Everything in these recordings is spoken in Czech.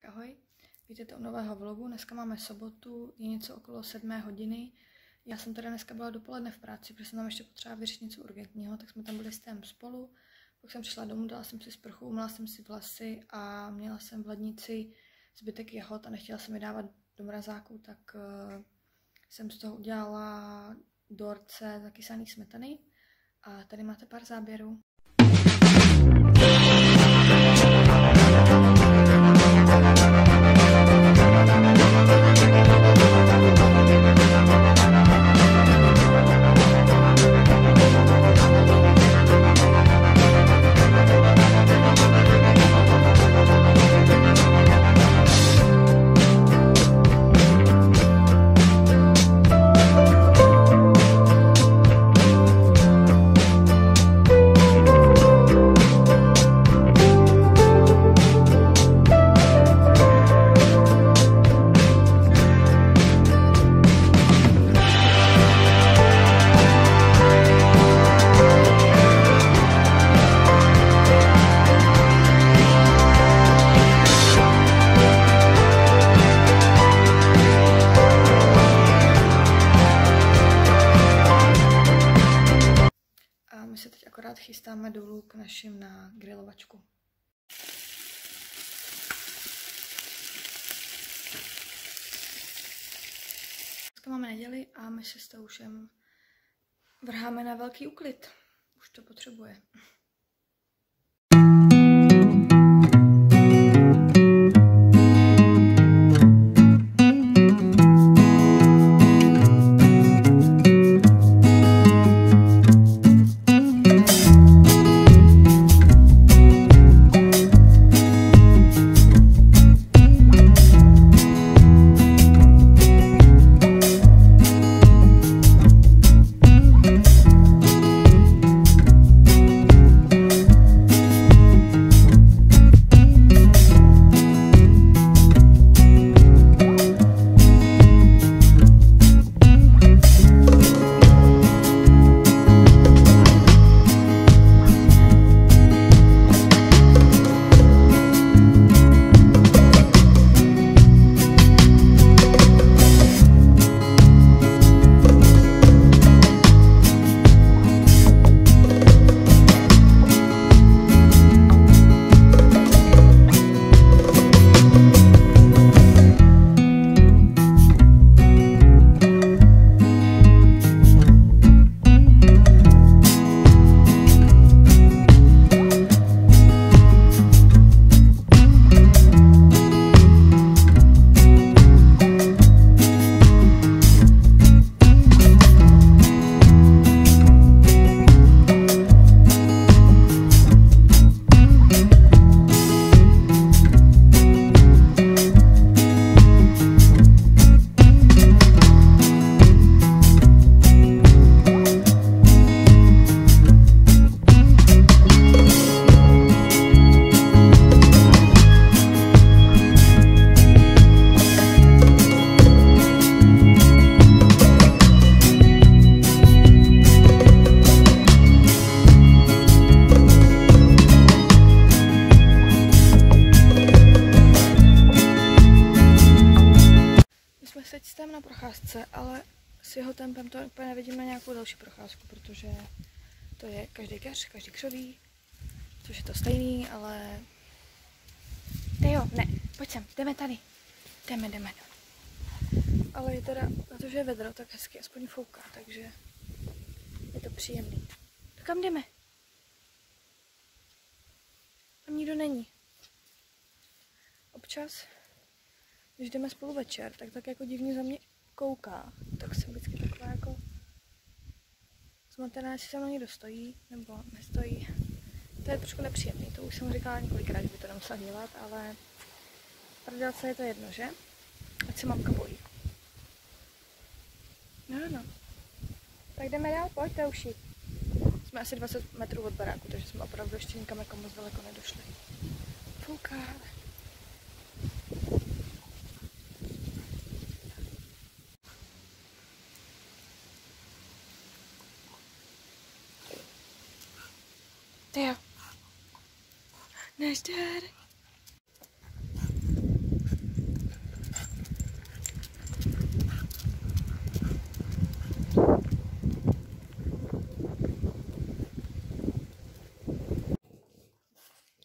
ahoj. Vítejte u nového vlogu. Dneska máme sobotu, je něco okolo 7 hodiny. Já jsem teda dneska byla dopoledne v práci, protože jsem tam ještě potřeba vyřešit něco urgentního, tak jsme tam byli s tém spolu. Pak jsem přišla domů, dala jsem si sprchu, umyla jsem si vlasy a měla jsem v lednici zbytek jahod a nechtěla jsem je dávat do mrazáku, tak jsem z toho udělala dorce zakysaný smetany a tady máte pár záběrů. My se teď akorát chystáme dolů k našim na grilovačku. Dneska máme neděli a my se s Teušem vrháme na velký úklid. Už to potřebuje. Teď jsem na procházce, ale s jeho tempem to úplně nevidím na nějakou další procházku, protože to je každý keř, každý křoví, což je to stejný, ale... Jo, ne, pojď sem, jdeme tady. Jdeme. Ale je teda, protože je vedro, tak hezky aspoň fouká, takže je to příjemný. To kam jdeme? Tam nikdo není. Občas, když jdeme spolu večer, tak jako divně za mě kouká. Tak jsem vždycky taková jako zmatená, jestli se mnou někdo stojí nebo nestojí. To je trošku nepříjemný, to už jsem říkala několikrát, že by to nemusela dělat, ale pro se je to jedno, že? Ať se mamka bojí. No. Tak jdeme dál, pojď Teuši. Jsme asi 20 metrů od baráku, takže jsme opravdu ještě nikam jako moc daleko nedošli. Fouká. Ty jo. Nazdar.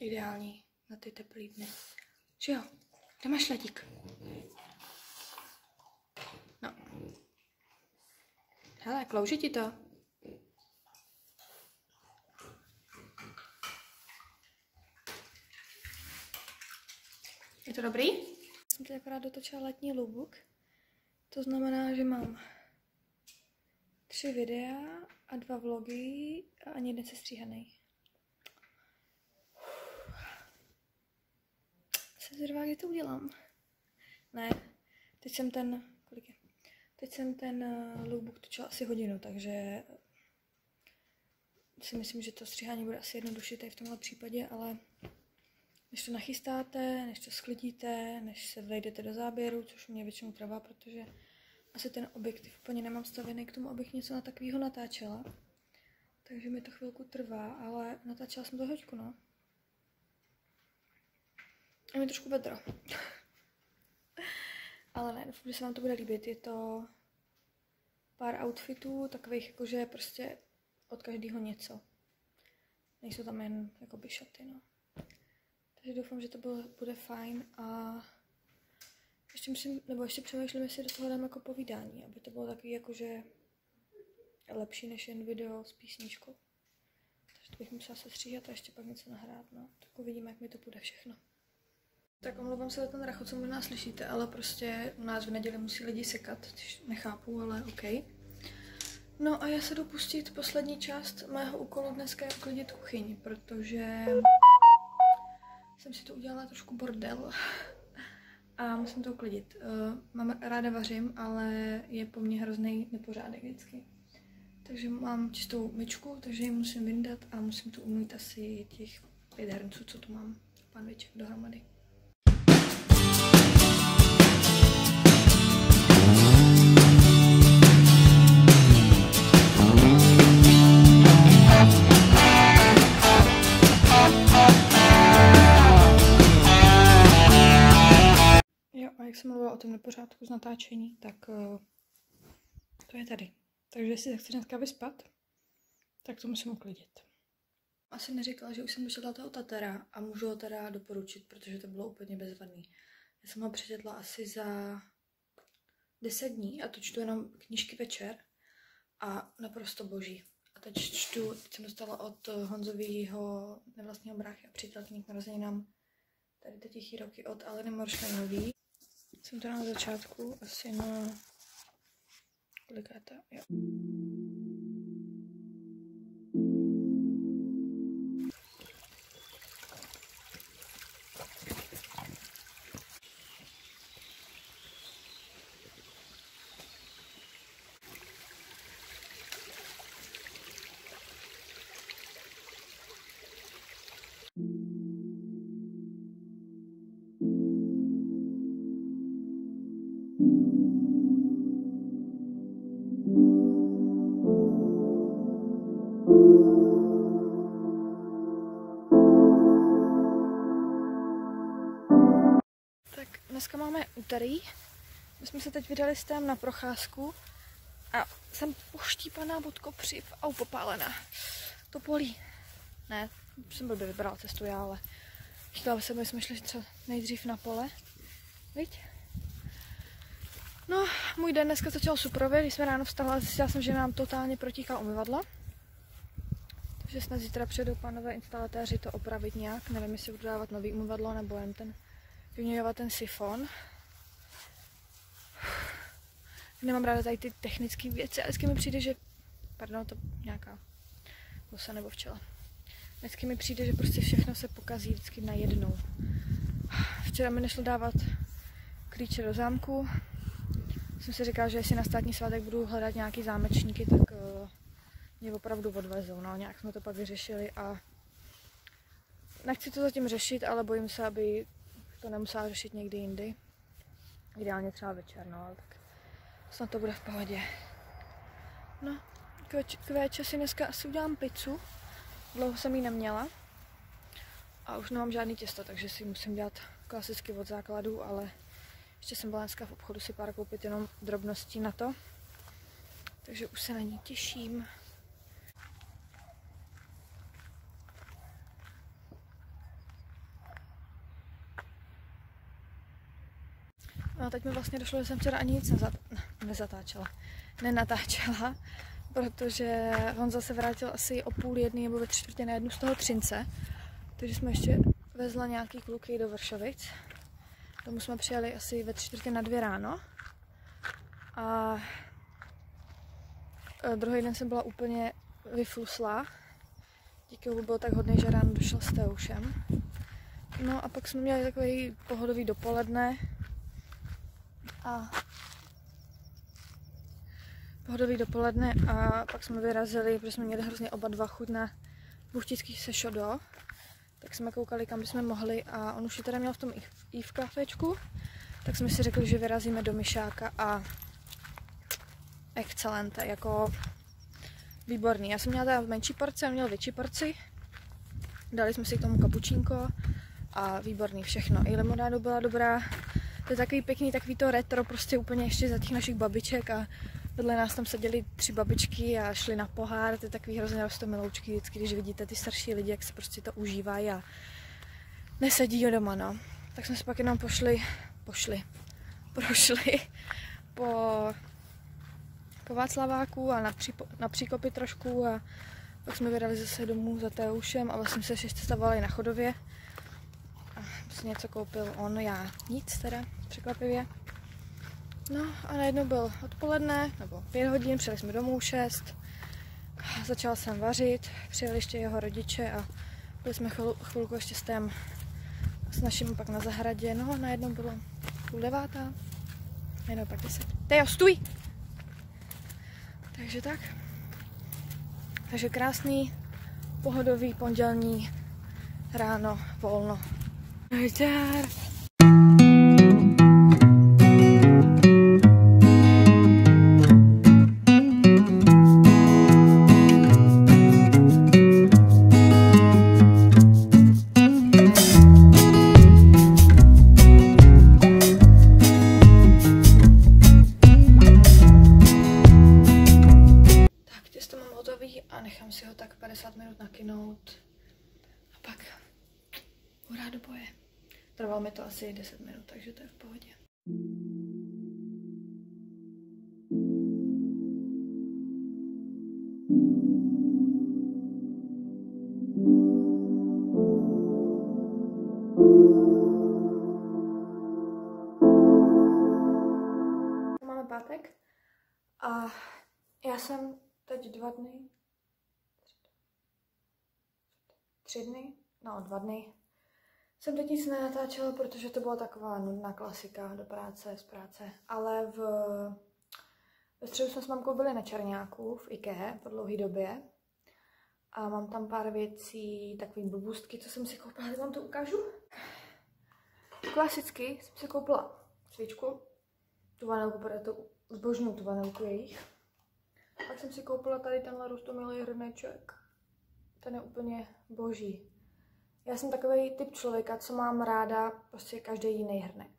ideální na ty teplý dny. Že jo? Kde máš ledík? No. Hele, klouže ti to? Je to dobrý? Jsem teď akorát dotočila letní lookbook. To znamená, že mám 3 videa a 2 vlogy a ani jeden sestříhaný. Jsem zvědavá, kdy to udělám. Ne, teď jsem ten lookbook točila asi hodinu, takže si myslím, že to stříhání bude asi jednodušší tady v tomhle případě, ale než to nachystáte, než to sklidíte, než se vejdete do záběru, což mě většinou trvá, protože asi ten objektiv úplně nemám stavěný k tomu, abych něco na takového natáčela. Takže mi to chvilku trvá, ale natáčela jsem to hoďku, no. A mi trošku vedro. Ale ne, doufám, že se vám to bude líbit. Je to pár outfitů, takových jakože prostě od každého něco. Nejsou tam jen jakoby šaty, no. Takže doufám, že to bude fajn a ještě přemýšlím, jestli do toho dám jako povídání, aby to bylo takový jakože lepší než jen video s písničkou. Takže to bych musela sestříhat a ještě pak něco nahrát, no. Tak uvidíme, jak mi to bude všechno. Tak omlouvám se za ten rachot, co možná slyšíte, ale prostě u nás v neděli musí lidi sekat, což nechápu, ale OK. No a já se jdu pustit poslední část mého úkolu dneska je uklidit kuchyň, protože jsem si to udělala trošku bordel a musím to uklidit. Mám ráda vařím, ale je po mně hrozný nepořádek vždycky. Takže mám čistou myčku, takže ji musím vyndat a musím tu umýt asi těch 5 hrnců, co tu mám, pánviček dohromady. Jak jsem mluvila o tom nepořádku z natáčení, tak to je tady. Takže jestli se chci dneska vyspat, tak to musím uklidit. Asi neříkala, že už jsem dočetla toho Tatara a můžu ho teda doporučit, protože to bylo úplně bezvadný. Já jsem ho přečetla asi za 10 dní a to čtu jenom knížky večer a naprosto boží. A teď jsem dostala od Honzovýho nevlastního bráchy a přítelkyně k narozeninám tady ty tichý roky od Aleny Morštajnový. Jsem to na začátku, asi na... Kolikáta, jo. Dneska máme úterý, my jsme se teď vydali s tém na procházku a jsem uštípaná od kopřiv a popálená. To bolí. Ne, jsem blbě vybrala cestu já, ale chtěla jsem, aby jsme šli třeba nejdřív na pole. Viď? No, můj den dneska začal suprově, když jsme ráno vstala a zjistila jsem, že nám totálně protíká umyvadlo. Takže snad zítra přijedou pánové instalatéři to opravit nějak. Nevím, jestli budu dávat nový umyvadlo nebo jen vyměňovat ten sifon. Nemám ráda tady ty technické věci a vždycky mi přijde, že... Pardon, to nějaká vosa nebo včela. Vždycky mi přijde, že prostě všechno se pokazí vždycky najednou. Včera mi nešlo dávat klíče do zámku. Jsem si říkala, že jestli na státní svátek budu hledat nějaký zámečníky, tak mě opravdu odvezou. No, nějak jsme to pak vyřešili a nechci to zatím řešit, ale bojím se, aby to nemusela řešit někdy jindy. Ideálně třeba večer, no, ale tak snad to bude v pohodě. No, k večer si dneska asi udělám pizzu. Dlouho jsem ji neměla. A už nemám žádný těsto, takže si musím dělat klasicky od základu, ale ještě jsem byla dneska v obchodu si pár koupit jenom drobností na to. Takže už se na ní těším. No a teď mi vlastně došlo, že jsem včera ani nic nenatáčela, protože on zase vrátil asi o 12:30 nebo ve 12:45 z toho Třince. Takže jsme ještě vezla nějaký kluky do Vršovic. Tomu jsme přijeli asi ve 1:45 ráno. A druhý den jsem byla úplně vyfluslá. Díky bohu byl tak hodný, že ráno došel s Teušem. No a pak jsme měli takový pohodový dopoledne. A pak jsme vyrazili, protože jsme měli hrozně oba dva chuť na buchtický sešodo. Tak jsme koukali, kam bychom mohli a on už ji teda měl v tom i v kafečku. Tak jsme si řekli, že vyrazíme do Myšáka a excelente, jako výborný. Já jsem měla teda menší porci, on měl větší porci. Dali jsme si k tomu kapučínko a výborný všechno. I limonádu byla dobrá. To je takový pěkný, takový to retro, prostě úplně ještě za těch našich babiček a vedle nás tam seděly 3 babičky a šli na pohár. To je takový hrozně rostomiloučky vždycky, když vidíte ty starší lidi, jak se prostě to užívají a nesedí doma, no. Tak jsme se pak jenom prošli po Václaváku a na Příkopy trošku a pak jsme vydali zase domů za Teušem a vlastně se ještě stavali na Chodově. A vlastně něco koupil on, já nic teda, překvapivě. No a najednou byl odpoledne, nebo 5 hodin, přijeli jsme domů 6. Začala jsem vařit, přijeli ještě jeho rodiče a byli jsme chvilku ještě s našimi pak na zahradě. No a najednou bylo 8:30, najednou pak 10. Tejo, stůj! Takže tak. Takže krásný, pohodový pondělní ráno, volno. Nazdar! A nechám si ho tak 50 minut nakynout a pak hurá do boje. Trvalo mi to asi 10 minut, takže to je v pohodě. Máme pátek a já jsem teď 2 dny. Jsem teď nic nenatáčela, protože to byla taková nudná klasika do práce, z práce. Ale ve středu jsme s mamkou byli na Čerňáku v IKEA po dlouhé době. A mám tam pár věcí, takové blbůstky, co jsem si koupila, teď vám to ukážu. Klasicky jsem si koupila svíčku, tu vanilku, protože to zbožňuju tu vanilku jejich. Pak jsem si koupila tady tenhle roztomilý hrneček. Ten je úplně boží. Já jsem takový typ člověka, co mám ráda prostě každý jiný hrnek.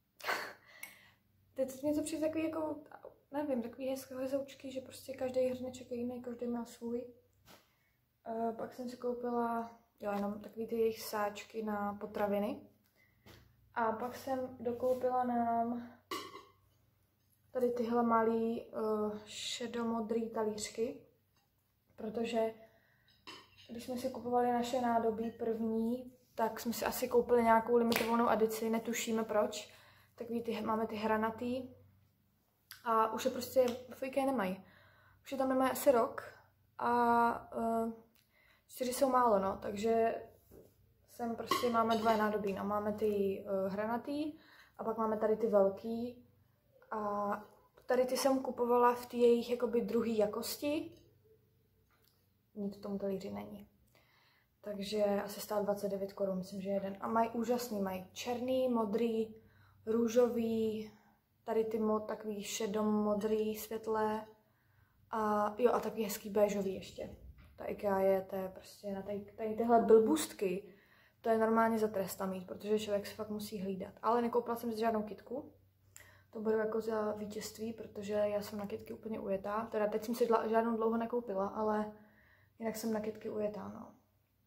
Teď něco přijde takový jako, nevím, takový hezoučky, že prostě každý hrneček je jiný, každý má svůj. Pak jsem si koupila jenom takový ty jejich sáčky na potraviny. A pak jsem dokoupila nám tady tyhle malý šedomodrý talířky, protože když jsme si kupovali naše nádobí první, tak jsme si asi koupili nějakou limitovanou edici, netušíme proč. Takový máme ty hranatý a už je prostě v IKEA nemají. Už je tam nemají asi rok a 4 jsou málo, no, takže sem prostě máme 2 nádobí, no, máme ty hranatý a pak máme tady ty velký a tady ty jsem kupovala v té jejich jakoby druhé jakosti. Nic v tom talíři není. Takže asi stál 29 korun, myslím, že jeden. A mají úžasný, mají černý, modrý, růžový, tady ty takový šedomodrý, světlé a jo a takový hezký béžový ještě. Ta IKEA je, to je prostě na tady tyhle blbůstky, to je normálně za tresta mít, protože člověk se fakt musí hlídat. Ale nekoupila jsem si žádnou kytku. To beru jako za vítězství, protože já jsem na kytky úplně ujetá. Teda teď jsem si žádnou dlouho nekoupila, ale jinak jsem na kytky ujetá, no.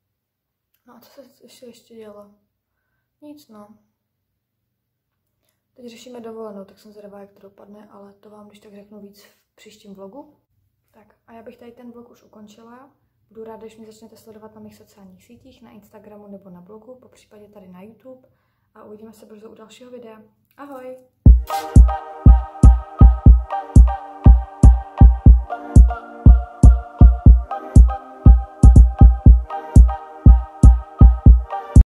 No a co se ještě dělo? Nic, no. Teď řešíme dovolenou, tak jsem zvědavá, jak to dopadne, ale to vám když tak řeknu víc v příštím vlogu. Tak a já bych tady ten vlog už ukončila. Budu ráda, když mě začnete sledovat na mých sociálních sítích, na Instagramu nebo na blogu, popřípadě tady na YouTube. A uvidíme se brzo u dalšího videa. Ahoj!